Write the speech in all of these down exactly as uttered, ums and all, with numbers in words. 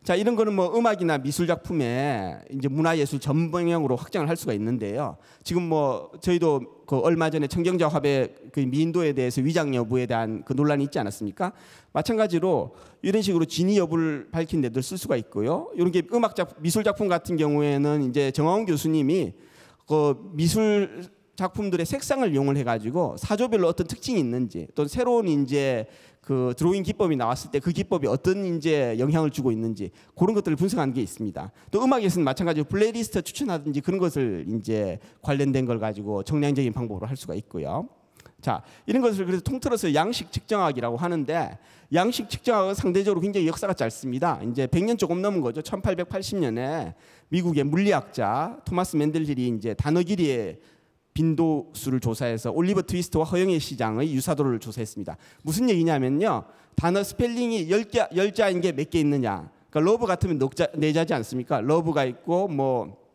자, 이런 거는 뭐 음악이나 미술 작품에 이제 문화예술 전방향으로 확장을 할 수가 있는데요. 지금 뭐 저희도 그 얼마 전에 청경자 화배 그 미인도에 대해서 위장 여부에 대한 그 논란이 있지 않았습니까? 마찬가지로 이런 식으로 진위 여부를 밝힌 데들 쓸 수가 있고요. 이런 게 음악 작 미술 작품 같은 경우에는 이제 정하원 교수님이 그 미술 작품들의 색상을 이용을 해가지고 사조별로 어떤 특징이 있는지, 또 새로운 이제 그 드로잉 기법이 나왔을 때 그 기법이 어떤 이제 영향을 주고 있는지 그런 것들을 분석하는 게 있습니다. 또 음악에서는 마찬가지로 플레이리스트 추천하든지 그런 것을 이제 관련된 걸 가지고 정량적인 방법으로 할 수가 있고요. 자, 이런 것을 그래서 통틀어서 양식 측정학이라고 하는데, 양식 측정학은 상대적으로 굉장히 역사가 짧습니다. 이제 백 년 조금 넘은 거죠. 천팔백팔십 년에 미국의 물리학자 토마스 맨델힐이 이제 단어 길이의 빈도수를 조사해서 올리버 트위스트와 허영의 시장의 유사도를 조사했습니다. 무슨 얘기냐면요, 단어 스펠링이 열 자, 열 자인 게 몇 개 있느냐. 그러니까 러브 같으면 네 자지 않습니까? 러브가 있고 뭐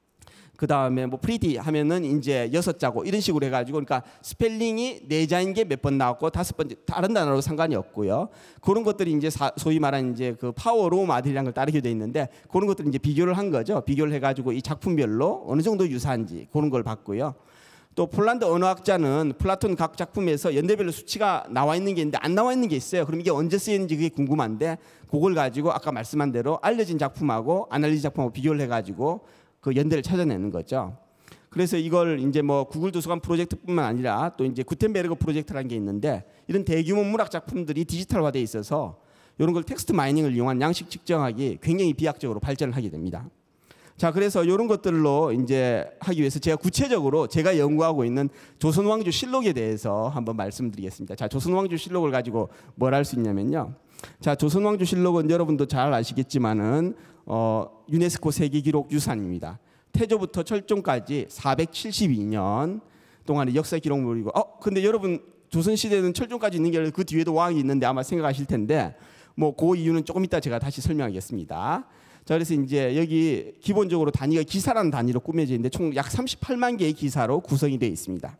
그 다음에 뭐 프리티 하면은 이제 여섯 자고 이런 식으로 해가지고, 그러니까 스펠링이 네 자인 게 몇 번 나왔고 다섯 번째 다른 단어로 상관이 없고요. 그런 것들이 이제 사, 소위 말하는 이제 그 파워 로우 마들이라는 걸 따르게 돼 있는데, 그런 것들을 이제 비교를 한 거죠. 비교를 해가지고 이 작품별로 어느 정도 유사한지 그런 걸 봤고요. 또 폴란드 언어학자는 플라톤 각 작품에서 연대별로 수치가 나와 있는 게 있는데 안 나와 있는 게 있어요. 그럼 이게 언제 쓰였는지 그게 궁금한데, 그걸 가지고 아까 말씀한 대로 알려진 작품하고 안 알려진 작품하고 비교를 해가지고 그 연대를 찾아내는 거죠. 그래서 이걸 이제 뭐 구글 도서관 프로젝트뿐만 아니라 또 이제 구텐베르그 프로젝트라는 게 있는데, 이런 대규모 문학 작품들이 디지털화돼 있어서 이런 걸 텍스트 마이닝을 이용한 양식 측정학이 굉장히 비약적으로 발전을 하게 됩니다. 자, 그래서 이런 것들로 이제 하기 위해서 제가 구체적으로 제가 연구하고 있는 조선왕조 실록에 대해서 한번 말씀드리겠습니다. 자, 조선왕조 실록을 가지고 뭘 할 수 있냐면요. 자, 조선왕조 실록은 여러분도 잘 아시겠지만은 어, 유네스코 세계기록 유산입니다. 태조부터 철종까지 사백칠십이 년 동안의 역사 기록물이고, 어, 근데 여러분 조선 시대는 철종까지 있는 게 아니라 그 뒤에도 왕이 있는데 아마 생각하실 텐데, 뭐 그 이유는 조금 이따 제가 다시 설명하겠습니다. 자, 그래서 이제 여기 기본적으로 단위가 기사라는 단위로 꾸며져 있는데 총 약 삼십팔만 개의 기사로 구성이 되어 있습니다.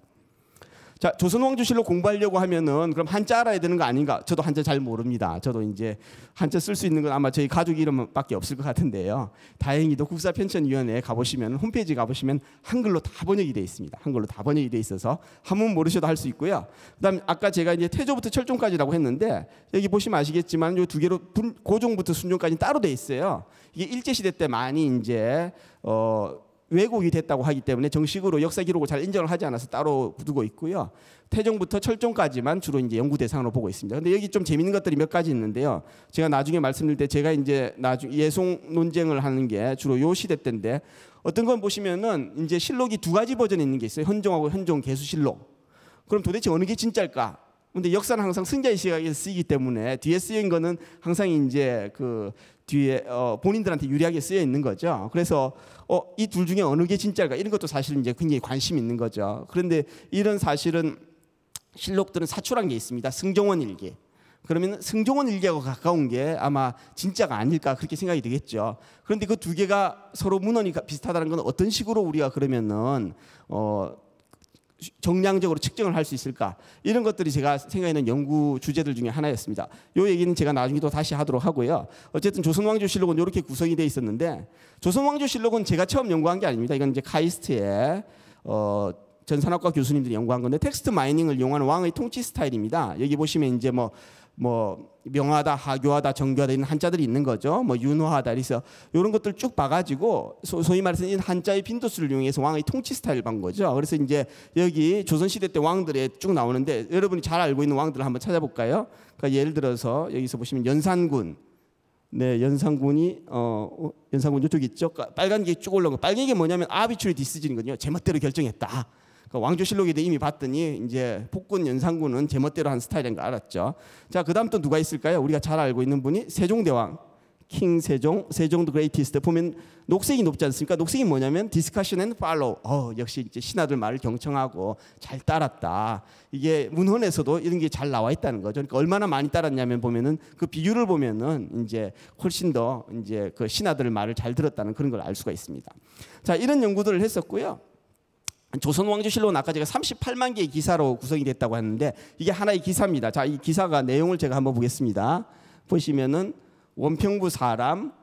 자, 조선왕조실록 공부하려고 하면은 그럼 한자 알아야 되는 거 아닌가? 저도 한자 잘 모릅니다. 저도 이제 한자 쓸 수 있는 건 아마 저희 가족 이름밖에 없을 것 같은데요. 다행히도 국사편찬위원회에 가보시면, 홈페이지 가보시면 한글로 다 번역이 되어 있습니다. 한글로 다 번역이 되어 있어서 한문 모르셔도 할 수 있고요. 그다음 아까 제가 이제 태조부터 철종까지라고 했는데, 여기 보시면 아시겠지만 이 두 개로 분, 고종부터 순종까지 따로 되어 있어요. 이게 일제 시대 때 많이 이제 어 왜곡이 됐다고 하기 때문에 정식으로 역사 기록을 잘 인정을 하지 않아서 따로 두고 있고요. 태종부터 철종까지만 주로 이제 연구 대상으로 보고 있습니다. 근데 여기 좀 재밌는 것들이 몇 가지 있는데요. 제가 나중에 말씀드릴 때 제가 이제 나중 예송 논쟁을 하는 게 주로 요 시대 때인데, 어떤 건 보시면은 이제 실록이 두 가지 버전이 있는 게 있어요. 현종하고 현종 개수실록. 그럼 도대체 어느 게 진짜일까? 근데 역사는 항상 승자의 시각에서 쓰이기 때문에 뒤에 쓰인 거는 항상 이제 그 뒤에 어 본인들한테 유리하게 쓰여 있는 거죠. 그래서 어 이 둘 중에 어느 게 진짜일까? 이런 것도 사실 이제 굉장히 관심 있는 거죠. 그런데 이런 사실은 실록들은 사출한 게 있습니다. 승종원 일기. 그러면 승종원 일기하고 가까운 게 아마 진짜가 아닐까 그렇게 생각이 되겠죠. 그런데 그 두 개가 서로 문헌이 비슷하다는 건 어떤 식으로 우리가 그러면은 어 정량적으로 측정을 할 수 있을까? 이런 것들이 제가 생각하는 연구 주제들 중에 하나였습니다. 이 얘기는 제가 나중에 또 다시 하도록 하고요. 어쨌든 조선왕조실록은 이렇게 구성이 되어 있었는데, 조선왕조실록은 제가 처음 연구한 게 아닙니다. 이건 이제 카이스트의 어, 전산학과 교수님들이 연구한 건데, 텍스트 마이닝을 이용한 왕의 통치 스타일입니다. 여기 보시면 이제 뭐 뭐 명하다, 하교하다, 정교하다 이런 한자들이 있는 거죠. 뭐 윤호하다, 그래서 이런 것들 쭉 봐가지고 소, 소위 말해서 이 한자의 빈도수를 이용해서 왕의 통치 스타일을 본 거죠. 그래서 이제 여기 조선 시대 때 왕들에 쭉 나오는데, 여러분이 잘 알고 있는 왕들을 한번 찾아볼까요? 그러니까 예를 들어서 여기서 보시면 연산군, 네, 연산군이 어 연산군 이쪽 있죠. 빨간 게 쭉 올라온 거. 빨간 게 뭐냐면 아비추리 디시전이거든요. 제멋대로 결정했다. 그러니까 왕조실록에 이미 봤더니 이제 폭군 연산군은 제멋대로 한 스타일인 거 알았죠. 자, 그다음 또 누가 있을까요? 우리가 잘 알고 있는 분이 세종대왕, 킹 세종, 세종 더 그레이티스트. 보면 녹색이 높지 않습니까? 녹색이 뭐냐면 discussion and follow. 어, 역시 이제 신하들 말을 경청하고 잘 따랐다. 이게 문헌에서도 이런 게 잘 나와 있다는 거죠. 그러니까 얼마나 많이 따랐냐면 보면은 그 비율을 보면은 이제 훨씬 더 이제 그 신하들 말을 잘 들었다는 그런 걸 알 수가 있습니다. 자, 이런 연구들을 했었고요. 조선왕조실록은 아까 제가 삼십팔만 개의 기사로 구성이 됐다고 했는데, 이게 하나의 기사입니다. 자, 이 기사가 내용을 제가 한번 보겠습니다. 보시면은 원평부 사람,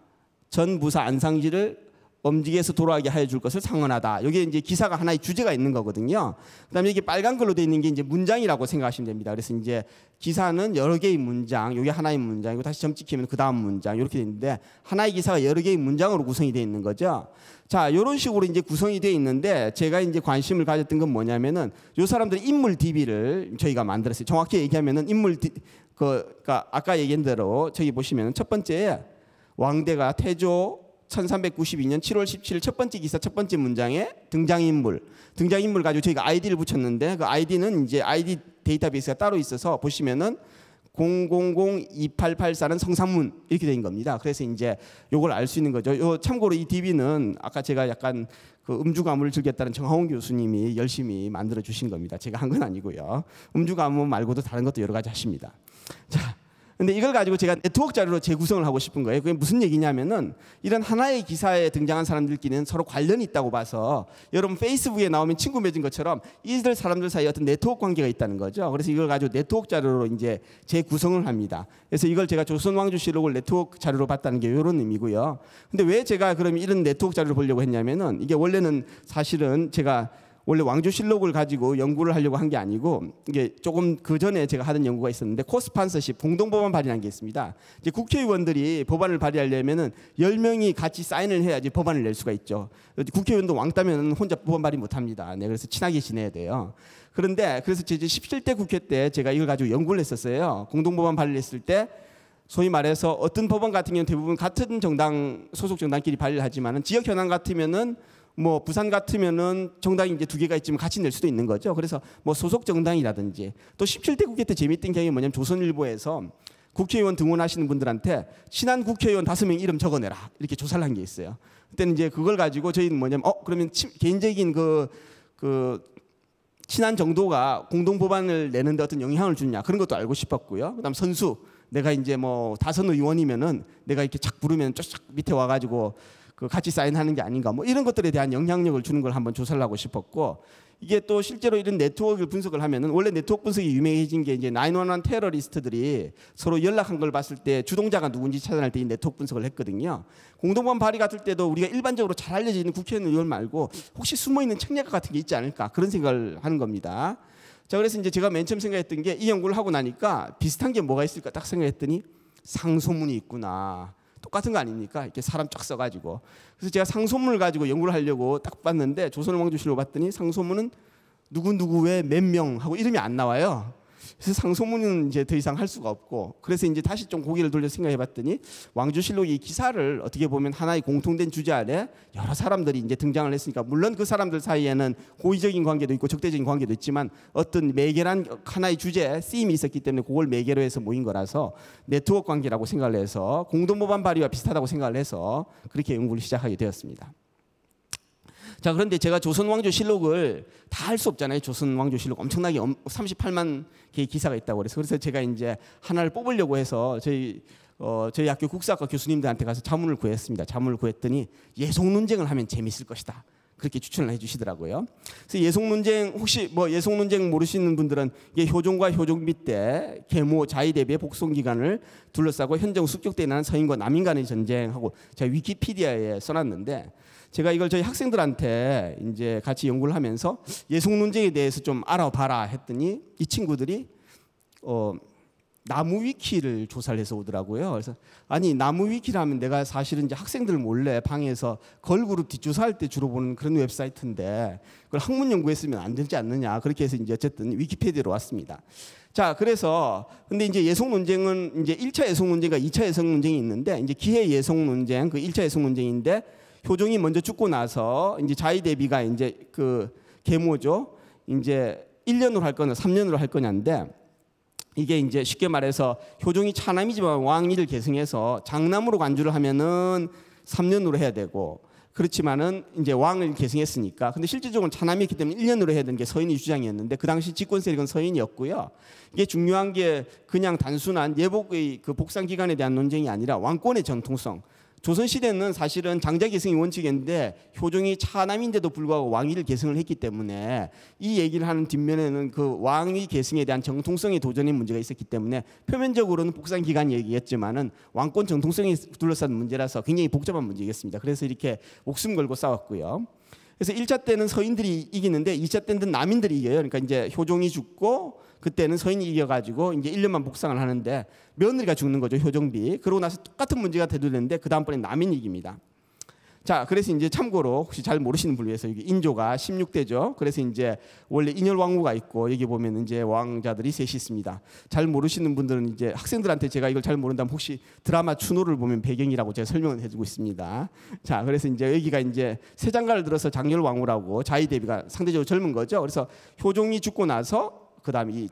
전 부사 안상지를 엄지게에서 돌아가게 하여 줄 것을 상언하다. 여기에 이제 기사가 하나의 주제가 있는 거거든요. 그다음에 이게 빨간 걸로 되어 있는 게 이제 문장이라고 생각하시면 됩니다. 그래서 이제 기사는 여러 개의 문장, 여기 하나의 문장이고 다시 점 찍히면 그 다음 문장 이렇게 돼 있는데 하나의 기사가 여러 개의 문장으로 구성이 되어 있는 거죠. 자, 이런 식으로 이제 구성이 되어 있는데 제가 이제 관심을 가졌던 건 뭐냐면은 이 사람들의 인물 디비를 저희가 만들었어요. 정확히 얘기하면은 인물 디, 그, 그러니까 아까 얘기한 대로 저기 보시면 첫 번째 왕대가 태조 천삼백구십이 년 칠월 십칠일 첫 번째 기사 첫 번째 문장에 등장인물 등장인물 가지고 저희가 아이디를 붙였는데 그 아이디는 이제 아이디 데이터베이스가 따로 있어서 보시면은 공공공 이팔팔사는 성상문 이렇게 된 겁니다. 그래서 이제 요걸 알 수 있는 거죠. 요 참고로 이 디비는 아까 제가 약간 그 음주 가문을 즐겼다는 정하원 교수님이 열심히 만들어 주신 겁니다. 제가 한 건 아니고요. 음주 가문 말고도 다른 것도 여러 가지 하십니다. 자. 근데 이걸 가지고 제가 네트워크 자료로 재구성을 하고 싶은 거예요. 그게 무슨 얘기냐면은 이런 하나의 기사에 등장한 사람들끼리는 서로 관련이 있다고 봐서 여러분 페이스북에 나오면 친구 맺은 것처럼 이들 사람들 사이에 어떤 네트워크 관계가 있다는 거죠. 그래서 이걸 가지고 네트워크 자료로 이제 재구성을 합니다. 그래서 이걸 제가 조선왕조실록을 네트워크 자료로 봤다는 게 이런 의미고요. 근데 왜 제가 그럼 이런 네트워크 자료를 보려고 했냐면은 이게 원래는 사실은 제가 원래 왕조실록을 가지고 연구를 하려고 한 게 아니고 이게 조금 그 전에 제가 하던 연구가 있었는데 코스판서십 공동법안 발의라는 게 있습니다. 이제 국회의원들이 법안을 발의하려면은 열 명이 같이 사인을 해야지 법안을 낼 수가 있죠. 국회의원도 왕따면 혼자 법안 발의 못 합니다. 네, 그래서 친하게 지내야 돼요. 그런데 그래서 제 십칠 대 국회 때 제가 이걸 가지고 연구를 했었어요. 공동법안 발의를 했을 때 소위 말해서 어떤 법안 같은 경우는 대부분 같은 정당 소속 정당끼리 발의를 하지만은 지역 현안 같으면은 뭐 부산 같으면은 정당이 이제 두 개가 있지만 같이 낼 수도 있는 거죠. 그래서 뭐 소속 정당이라든지 또 십칠 대 국회 때 재미있던 경험이 뭐냐면 조선일보에서 국회의원 등원하시는 분들한테 친한 국회의원 다섯 명 이름 적어내라 이렇게 조사를 한 게 있어요. 그때는 이제 그걸 가지고 저희는 뭐냐면 어 그러면 치, 개인적인 그 그 친한 정도가 공동 법안을 내는데 어떤 영향을 주냐 그런 것도 알고 싶었고요. 그다음 선수 내가 이제 뭐 다선 의원이면은 내가 이렇게 착 부르면 쫙 밑에 와가지고 그 같이 사인하는 게 아닌가 뭐 이런 것들에 대한 영향력을 주는 걸 한번 조사를 하고 싶었고 이게 또 실제로 이런 네트워크를 분석을 하면은 원래 네트워크 분석이 유명해진 게 이제 나인원원 테러리스트들이 서로 연락한 걸 봤을 때 주동자가 누군지 찾아낼 때 이 네트워크 분석을 했거든요. 공동법안 발의 같을 때도 우리가 일반적으로 잘 알려져 있는 국회의원 말고 혹시 숨어 있는 책략가 같은 게 있지 않을까 그런 생각을 하는 겁니다. 자 그래서 이제 제가 맨 처음 생각했던 게 이 연구를 하고 나니까 비슷한 게 뭐가 있을까 딱 생각했더니 상소문이 있구나. 똑같은 거 아닙니까? 이렇게 사람 쫙 써가지고. 그래서 제가 상소문을 가지고 연구를 하려고 딱 봤는데 조선왕조실록 봤더니 상소문은 누구누구의 몇 명 하고 이름이 안 나와요. 그래서 상소문은 이제 더 이상 할 수가 없고 그래서 이제 다시 좀 고개를 돌려 생각해 봤더니 왕조실록이 이 기사를 어떻게 보면 하나의 공통된 주제 아래 여러 사람들이 이제 등장을 했으니까 물론 그 사람들 사이에는 호의적인 관계도 있고 적대적인 관계도 있지만 어떤 매개란 하나의 주제 쓰임이 있었기 때문에 그걸 매개로 해서 모인 거라서 네트워크 관계라고 생각을 해서 공동법안 발의와 비슷하다고 생각을 해서 그렇게 연구를 시작하게 되었습니다. 자 그런데 제가 조선왕조실록을 다 할 수 없잖아요. 조선왕조실록 엄청나게 삼십팔만 개의 기사가 있다고 그래서 그래서 제가 이제 하나를 뽑으려고 해서 저희 어, 저희 학교 국사학과 교수님들한테 가서 자문을 구했습니다. 자문을 구했더니 예속 논쟁을 하면 재미있을 것이다. 그렇게 추천을 해주시더라고요. 그래서 예속 논쟁 혹시 뭐 예속 논쟁 모르시는 분들은 이게 효종과 효종비 때 계모 자위 대비의 복송 기간을 둘러싸고 현정 습격대에 나는 서인과 남인 간의 전쟁하고 제가 위키피디아에 써놨는데. 제가 이걸 저희 학생들한테 이제 같이 연구를 하면서 예속 논쟁에 대해서 좀 알아봐라 했더니 이 친구들이 어, 나무 위키를 조사를 해서 오더라고요. 그래서 아니 나무 위키라면 내가 사실은 이제 학생들 몰래 방에서 걸그룹 뒷조사할 때 주로 보는 그런 웹사이트인데 그걸 학문 연구했으면 안 되지 않느냐 그렇게 해서 이제 어쨌든 위키피디아로 왔습니다. 자 그래서 근데 이제 예속 논쟁은 이제 일 차 예속 논쟁과 이 차 예속 논쟁이 있는데 이제 기해 예속 논쟁 그 일 차 예속 논쟁인데. 효종이 먼저 죽고 나서 이제 자위 대비가 이제 그 계모죠. 이제 일 년으로 할 거냐, 삼 년으로 할 거냐인데 이게 이제 쉽게 말해서 효종이 차남이지만 왕위를 계승해서 장남으로 간주를 하면은 삼 년으로 해야 되고 그렇지만은 이제 왕을 계승했으니까 근데 실질적으로 차남이었기 때문에 일 년으로 해야 되는 게 서인이 주장이었는데 그 당시 집권 세력은 서인이었고요. 이게 중요한 게 그냥 단순한 예복의 그 복상 기간에 대한 논쟁이 아니라 왕권의 정통성. 조선 시대는 사실은 장자 계승이 원칙인데 효종이 차남인데도 불구하고 왕위를 계승을 했기 때문에 이 얘기를 하는 뒷면에는 그 왕위 계승에 대한 정통성의 도전의 문제가 있었기 때문에 표면적으로는 복상 기간 얘기였지만은 왕권 정통성이 둘러싼 문제라서 굉장히 복잡한 문제겠습니다. 그래서 이렇게 목숨 걸고 싸웠고요. 그래서 일 차 때는 서인들이 이기는데 이 차 때는 남인들이 이겨요. 그러니까 이제 효종이 죽고 그때는 서인이 이겨가지고 이제 일 년만 복상을 하는데 며느리가 죽는 거죠, 효종비. 그러고 나서 똑같은 문제가 되돌리는데 그 다음번에 남인이 이깁니다. 자, 그래서 이제 참고로 혹시 잘 모르시는 분을 위해서 여기 인조가 십육 대죠. 그래서 이제 원래 인열왕후가 있고 여기 보면 이제 왕자들이 셋이 있습니다. 잘 모르시는 분들은 이제 학생들한테 제가 이걸 잘 모른다면 혹시 드라마 추노를 보면 배경이라고 제가 설명을 해주고 있습니다. 자, 그래서 이제 여기가 이제 세 장가를 들어서 장열왕후라고 자위 대비가 상대적으로 젊은 거죠. 그래서 효종이 죽고 나서 그다음에 이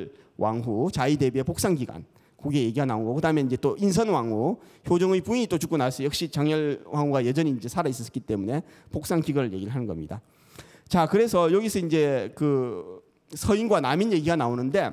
장열왕후 자위 대비의 복상 기간. 그게 얘기가 나온 거고, 그다음에 이제 또 인선왕후, 효종의 부인이 또 죽고 나서 역시 장열왕후가 여전히 이제 살아 있었기 때문에 복상 기간을 얘기를 하는 겁니다. 자, 그래서 여기서 이제 그 서인과 남인 얘기가 나오는데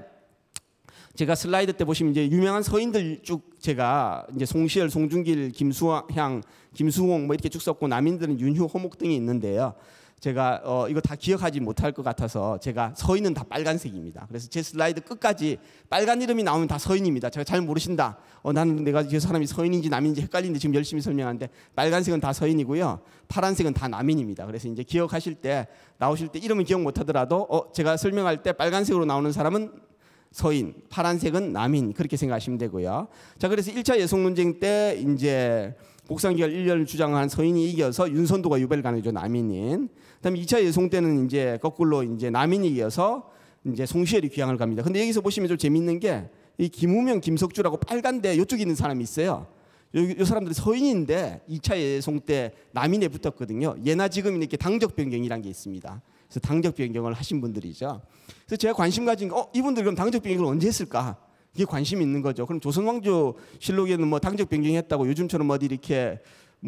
제가 슬라이드 때 보시면 이제 유명한 서인들 쭉 제가 이제 송시열, 송중길, 김수향, 김수홍 뭐 이렇게 쭉 썼고 남인들은 윤휴, 호목 등이 있는데요. 제가 어 이거 다 기억하지 못할 것 같아서 제가 서인은 다 빨간색입니다. 그래서 제 슬라이드 끝까지 빨간 이름이 나오면 다 서인입니다. 제가 잘 모르신다. 어 나는 내가 저 사람이 서인인지 남인지 헷갈리는데 지금 열심히 설명하는데 빨간색은 다 서인이고요. 파란색은 다 남인입니다. 그래서 이제 기억하실 때 나오실 때 이름은 기억 못하더라도 어 제가 설명할 때 빨간색으로 나오는 사람은 서인, 파란색은 남인 그렇게 생각하시면 되고요. 자, 그래서 일 차 예속 논쟁 때 이제 복상기간 일 년을 주장한 서인이 이겨서 윤선도가 유배를 가는 거죠, 남인인. 그다음에 이 차 예송 때는 이제 거꾸로 이제 남인이 이겨서 이제 송시열이 귀향을 갑니다. 근데 여기서 보시면 좀 재밌는 게 이 김우명, 김석주라고 빨간데 이쪽에 있는 사람이 있어요. 이, 이 사람들이 서인인데 이 차 예송 때 남인에 붙었거든요. 예나 지금 이렇게 당적 변경이라는 게 있습니다. 그래서 당적 변경을 하신 분들이죠. 그래서 제가 관심 가진 거, 어 이분들 그럼 당적 변경을 언제 했을까? 이게 관심이 있는 거죠. 그럼 조선왕조 실록에는 뭐 당적 변경했다고 요즘처럼 어디 이렇게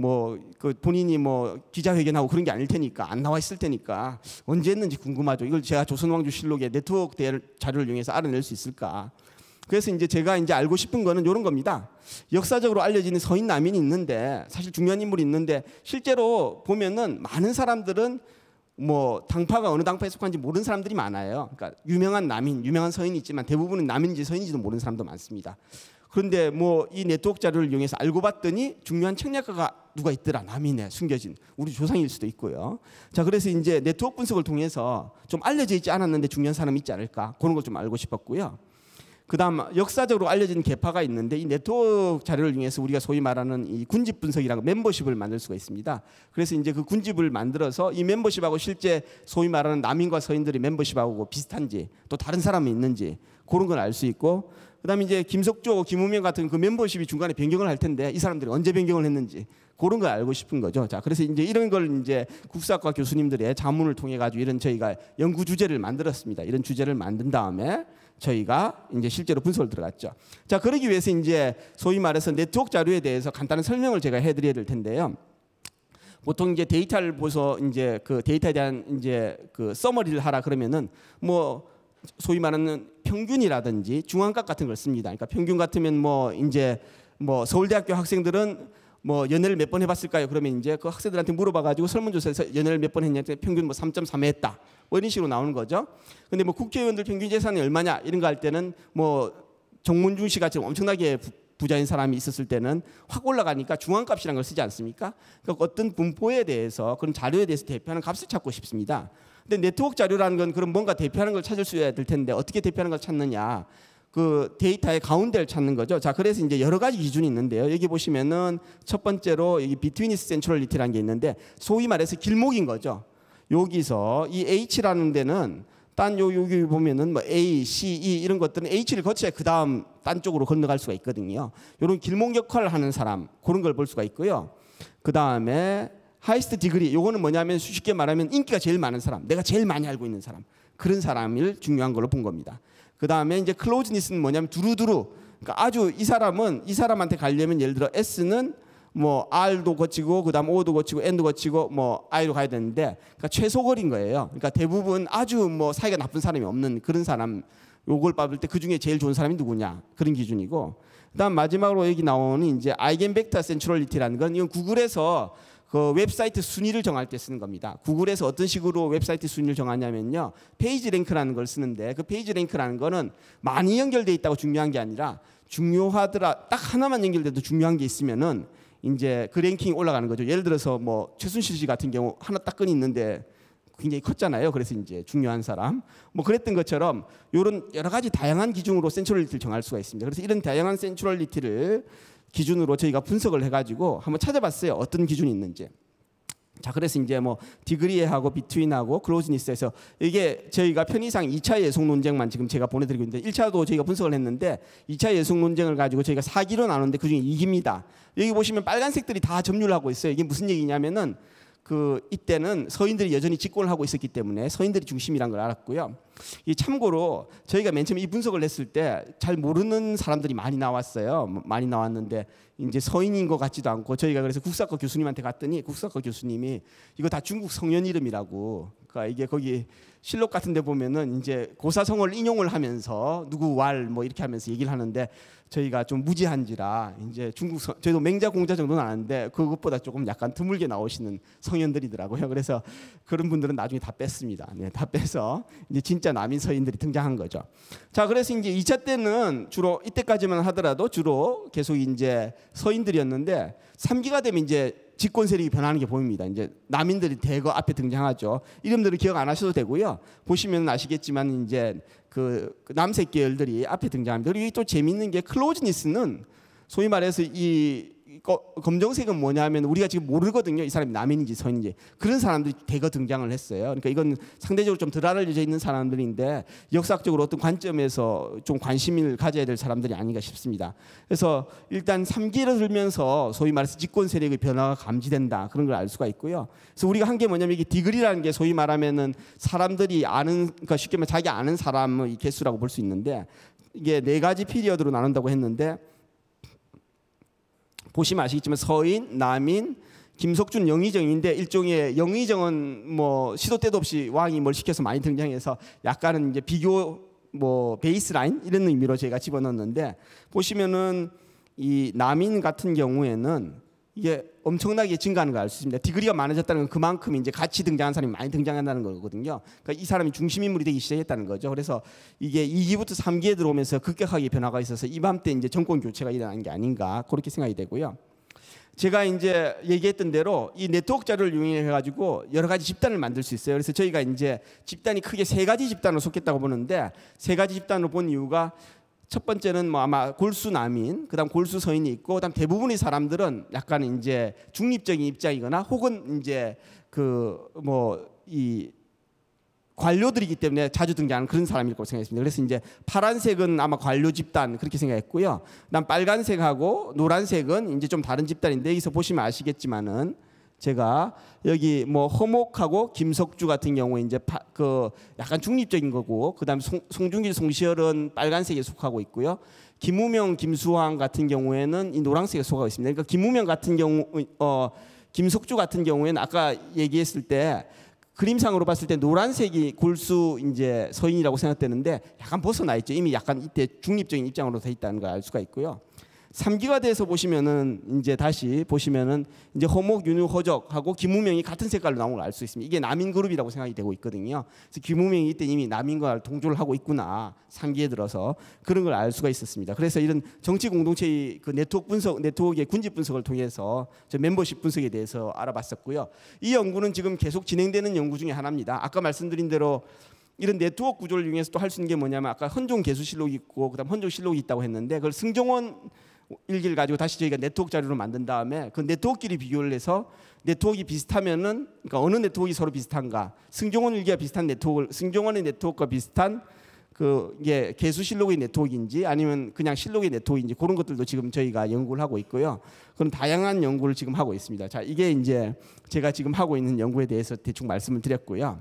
뭐 그 본인이 뭐 기자회견하고 그런 게 아닐 테니까 안 나와 있을 테니까 언제 했는지 궁금하죠. 이걸 제가 조선왕조 실록의 네트워크 자료를 이용해서 알아낼 수 있을까? 그래서 이제 제가 이제 알고 싶은 거는 이런 겁니다. 역사적으로 알려지는 서인 남인이 있는데 사실 중요한 인물이 있는데 실제로 보면은 많은 사람들은 뭐 당파가 어느 당파에 속한지 모르는 사람들이 많아요. 그러니까 유명한 남인, 유명한 서인이 있지만 대부분은 남인지 서인인지도 모르는 사람도 많습니다. 그런데 뭐 이 네트워크 자료를 이용해서 알고 봤더니 중요한 책략가가 누가 있더라. 남인에 숨겨진 우리 조상일 수도 있고요. 자, 그래서 이제 네트워크 분석을 통해서 좀 알려져 있지 않았는데 중요한 사람이 있지 않을까 그런 걸 좀 알고 싶었고요. 그다음 역사적으로 알려진 계파가 있는데 이 네트워크 자료를 이용해서 우리가 소위 말하는 이 군집 분석이라고 멤버십을 만들 수가 있습니다. 그래서 이제 그 군집을 만들어서 이 멤버십하고 실제 소위 말하는 남인과 서인들이 멤버십하고 비슷한지 또 다른 사람이 있는지 그런 걸 알 수 있고, 그다음에 이제 김석조, 김우명 같은 그 멤버십이 중간에 변경을 할 텐데 이 사람들이 언제 변경을 했는지 그런 걸 알고 싶은 거죠. 자, 그래서 이제 이런 걸 이제 국사학과 교수님들의 자문을 통해 가지고 이런 저희가 연구 주제를 만들었습니다. 이런 주제를 만든 다음에 저희가 이제 실제로 분석을 들어갔죠. 자, 그러기 위해서 이제 소위 말해서 네트워크 자료에 대해서 간단한 설명을 제가 해드려야 될 텐데요. 보통 이제 데이터를 보서 이제 그 데이터에 대한 이제 그 서머리를 하라 그러면은 뭐 소위 말하는 평균이라든지 중앙값 같은 걸 씁니다. 그러니까 평균 같으면 뭐 이제 뭐 서울대학교 학생들은 뭐 연애를 몇 번 해봤을까요? 그러면 이제 그 학생들한테 물어봐가지고 설문조사에서 연애를 몇 번 했냐 했더니 평균 뭐 삼 점 삼 회 했다. 뭐 이런 식으로 나오는 거죠. 근데 뭐 국회의원들 평균 재산이 얼마냐 이런 거 할 때는 뭐 정문중 씨 같이 엄청나게 부자인 사람이 있었을 때는 확 올라가니까 중앙값이라는 걸 쓰지 않습니까? 그러니까 어떤 분포에 대해서 그런 자료에 대해서 대표하는 값을 찾고 싶습니다. 근데 네트워크 자료라는 건 그럼 뭔가 대표하는 걸 찾을 수 있어야 될 텐데 어떻게 대표하는 걸 찾느냐? 그 데이터의 가운데를 찾는 거죠. 자, 그래서 이제 여러 가지 기준이 있는데요. 여기 보시면은 첫 번째로 여기 Between is Centrality라는 게 있는데 소위 말해서 길목인 거죠. 여기서 이 H라는 데는 딴 요 여기 보면은 뭐 A, C, E 이런 것들은 H를 거쳐야 그 다음 딴 쪽으로 건너갈 수가 있거든요. 이런 길목 역할을 하는 사람 그런 걸 볼 수가 있고요. 그 다음에 하이스트 디그리 요거는 뭐냐면 쉽게 말하면 인기가 제일 많은 사람, 내가 제일 많이 알고 있는 사람 그런 사람을 중요한 걸로 본 겁니다. 그 다음에 이제 클로즈니스는 뭐냐면 두루두루, 그러니까 아주 이 사람은 이 사람한테 가려면 예를 들어 S는 뭐 R도 거치고 그다음 O도 거치고 N도 거치고 뭐 I로 가야 되는데 그러니까 최소거리인 거예요. 그러니까 대부분 아주 뭐 사이가 나쁜 사람이 없는 그런 사람 요걸 뽑을 때 그 중에 제일 좋은 사람이 누구냐 그런 기준이고, 그다음 마지막으로 여기 나오는 이제 아이겐벡터 센트럴리티라는 건 이건 구글에서 그 웹사이트 순위를 정할 때 쓰는 겁니다. 구글에서 어떤 식으로 웹사이트 순위를 정하냐면요, 페이지 랭크라는 걸 쓰는데 그 페이지 랭크라는 거는 많이 연결돼 있다고 중요한 게 아니라 중요하더라 딱 하나만 연결돼도 중요한 게 있으면은 이제 그 랭킹이 올라가는 거죠. 예를 들어서 뭐 최순실 씨 같은 경우 하나 딱 건이 있는데 굉장히 컸잖아요. 그래서 이제 중요한 사람 뭐 그랬던 것처럼 이런 여러 가지 다양한 기준으로 센트럴리티를 정할 수가 있습니다. 그래서 이런 다양한 센트럴리티를 기준으로 저희가 분석을 해가지고 한번 찾아봤어요. 어떤 기준이 있는지. 자, 그래서 이제 뭐 디그리하고 비트윈하고 클로즈니스에서 이게 저희가 편의상 이 차 예속 논쟁만 지금 제가 보내드리고 있는데 일 차도 저희가 분석을 했는데 이 차 예속 논쟁을 가지고 저희가 사 기로 나누는데 그중에 이 기입니다. 여기 보시면 빨간색들이 다 점유를 하고 있어요. 이게 무슨 얘기냐면은 그 이때는 서인들이 여전히 집권을 하고 있었기 때문에 서인들이 중심이란 걸 알았고요. 이 참고로 저희가 맨 처음 이 분석을 했을 때 잘 모르는 사람들이 많이 나왔어요. 많이 나왔는데 이제 서인인 것 같지도 않고 저희가 그래서 국사과 교수님한테 갔더니 국사과 교수님이 이거 다 중국 성년 이름이라고. 그러니까 이게 거기 실록 같은 데 보면은 이제 고사성어를 인용을 하면서 누구 왈 뭐 이렇게 하면서 얘기를 하는데 저희가 좀 무지한지라 이제 중국 성, 저희도 맹자 공자 정도는 아는데 그것보다 조금 약간 드물게 나오시는 성현들이더라고요. 그래서 그런 분들은 나중에 다 뺐습니다. 네, 다 빼서 이제 진짜 남인 서인들이 등장한 거죠. 자, 그래서 이제 이 차 때는 주로 이때까지만 하더라도 주로 계속 이제 서인들이었는데 삼 기가 되면 이제 집권 세력이 변하는 게 보입니다. 이제 남인들이 대거 앞에 등장하죠. 이름들을 기억 안 하셔도 되고요. 보시면 아시겠지만 이제 그 남색 계열들이 앞에 등장합니다. 그리고 또 재미있는 게 클로즈니스는 소위 말해서 이 검정색은 뭐냐면 우리가 지금 모르거든요. 이 사람이 남인인지 서인인지. 그런 사람들이 대거 등장을 했어요. 그러니까 이건 상대적으로 좀 덜 알려져 있는 사람들인데 역사적으로 어떤 관점에서 좀 관심을 가져야 될 사람들이 아닌가 싶습니다. 그래서 일단 삼 기를 들면서 소위 말해서 집권 세력의 변화가 감지된다. 그런 걸 알 수가 있고요. 그래서 우리가 한 게 뭐냐면 이게 디그리라는 게 소위 말하면은 사람들이 아는, 그러니까 쉽게 말하면 자기 아는 사람의 개수라고 볼 수 있는데 이게 네 가지 피리어드로 나눈다고 했는데 보시면 아시겠지만 서인, 남인, 김석준, 영의정인데 일종의 영의정은 뭐 시도 때도 없이 왕이 뭘 시켜서 많이 등장해서 약간은 이제 비교 뭐 베이스라인 이런 의미로 제가 집어넣었는데 보시면은 이 남인 같은 경우에는 이게 엄청나게 증가하는 걸 알 수 있습니다. 디그리가 많아졌다는 건 그만큼 이제 같이 등장한 사람이 많이 등장한다는 거거든요. 그러니까 이 사람이 중심 인물이 되기 시작했다는 거죠. 그래서 이게 이 기부터 삼 기에 들어오면서 급격하게 변화가 있어서 이맘때 이제 정권 교체가 일어난 게 아닌가 그렇게 생각이 되고요. 제가 이제 얘기했던 대로 이 네트워크 자료를 이용해 가지고 여러 가지 집단을 만들 수 있어요. 그래서 저희가 이제 집단이 크게 세 가지 집단으로 속했다고 보는데 세 가지 집단으로 본 이유가 첫 번째는 뭐 아마 골수 남인, 그다음 골수 서인이 있고, 그다음 대부분의 사람들은 약간 이제 중립적인 입장이거나 혹은 이제 그 뭐 이 관료들이기 때문에 자주 등장하는 그런 사람일 거라고 생각했습니다. 그래서 이제 파란색은 아마 관료 집단 그렇게 생각했고요. 그다음 빨간색하고 노란색은 이제 좀 다른 집단인데 여기서 보시면 아시겠지만은 제가 여기 뭐 허목하고 김석주 같은 경우에 이제 파, 그 약간 중립적인 거고, 그다음에 송, 송중길, 송시열은 빨간색에 속하고 있고요. 김우명, 김수환 같은 경우에는 이 노란색에 속하고 있습니다. 그러니까 김우명 같은 경우, 어, 김석주 같은 경우에는 아까 얘기했을 때 그림상으로 봤을 때 노란색이 골수 이제 서인이라고 생각되는데 약간 벗어나 있죠. 이미 약간 이때 중립적인 입장으로 돼 있다는 걸 알 수가 있고요. 삼 기가 돼서 보시면은 이제 다시 보시면은 이제 허목, 윤유, 허적하고 김우명이 같은 색깔로 나온 걸 알 수 있습니다. 이게 남인 그룹이라고 생각이 되고 있거든요. 그래서 김우명이 이때 이미 남인과 동조를 하고 있구나. 삼 기에 들어서 그런 걸 알 수가 있었습니다. 그래서 이런 정치 공동체의 그 네트워크 분석, 네트워크의 군집 분석을 통해서 저 멤버십 분석에 대해서 알아봤었고요. 이 연구는 지금 계속 진행되는 연구 중에 하나입니다. 아까 말씀드린 대로 이런 네트워크 구조를 이용해서 또 할 수 있는 게 뭐냐면 아까 헌종 개수실록이 있고 그다음 헌종 실록이 있다고 했는데 그걸 승정원 일기를 가지고 다시 저희가 네트워크 자료로 만든 다음에 그 네트워크끼리 비교를 해서 네트워크가 비슷하면은 그러니까 어느 네트워크가 서로 비슷한가, 승정원 일기가 비슷한 네트워크, 승정원의 네트워크가 비슷한 그 이게 개수실록의 네트워크인지 아니면 그냥 실록의 네트워크인지 그런 것들도 지금 저희가 연구를 하고 있고요. 그런 다양한 연구를 지금 하고 있습니다. 자, 이게 이제 제가 지금 하고 있는 연구에 대해서 대충 말씀을 드렸고요.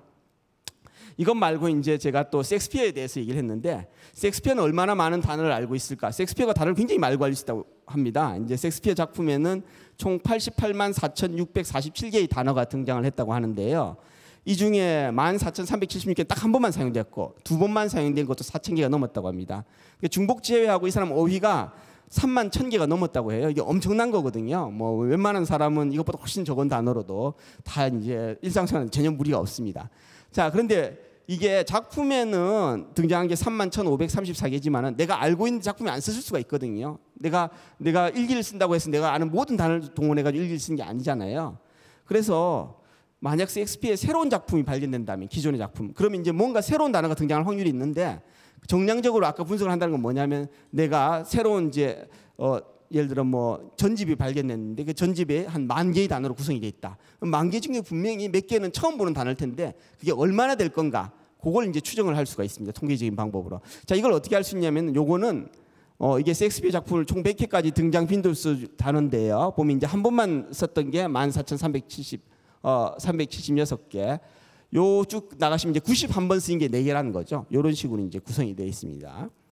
이것 말고 이제 제가 또 섹스피어에 대해서 얘기를 했는데 섹스피어는 얼마나 많은 단어를 알고 있을까? 섹스피어가 단어를 굉장히 많이 알고 있다고 합니다. 이제 섹스피어 작품에는 총 팔십팔만 사천육백사십칠 개의 단어가 등장을 했다고 하는데요. 이 중에 만 사천삼백칠십육 개 딱 한 번만 사용됐고 두 번만 사용된 것도 사천 개가 넘었다고 합니다. 중복 제외하고 이 사람 어휘가 삼만 천 개가 넘었다고 해요. 이게 엄청난 거거든요. 뭐 웬만한 사람은 이것보다 훨씬 적은 단어로도 다 이제 일상생활에 전혀 무리가 없습니다. 자, 그런데 이게 작품에는 등장한 게 삼만 천오백삼십사 개지만은 내가 알고 있는 작품이 안 썼을 수가 있거든요. 내가 내가 일기를 쓴다고 해서 내가 아는 모든 단어를 동원해 가지고 일기를 쓴 게 아니잖아요. 그래서 만약 셰익스피어의 새로운 작품이 발견된다면 기존의 작품, 그러면 이제 뭔가 새로운 단어가 등장할 확률이 있는데 정량적으로 아까 분석을 한다는 건 뭐냐면 내가 새로운 이제 어 예를 들어 뭐 전집이 발견됐는데 그 전집에 한 만 개의 단어로 구성이 돼 있다. 만 개 중에 분명히 몇 개는 처음 보는 단어일 텐데 그게 얼마나 될 건가? 그걸 이제 추정을 할 수가 있습니다. 통계적인 방법으로. 자, 이걸 어떻게 할 수 있냐면 요거는 어 이게 셰익스피어 작품을 총 백 회까지 등장 빈도수 다는데요. 보면 이제 한 번만 썼던 게 만 사천삼백칠십 어 삼백칠십육 개. 요 쭉 나가시면 이제 구십일 번 쓰인 게 네 개라는 거죠. 이런 식으로 이제 구성이 되어 있습니다.